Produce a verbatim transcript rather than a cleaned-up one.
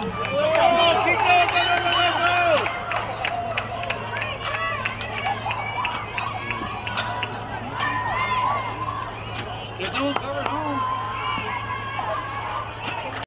Keep going, go, go, go, go, go! There's no one covering.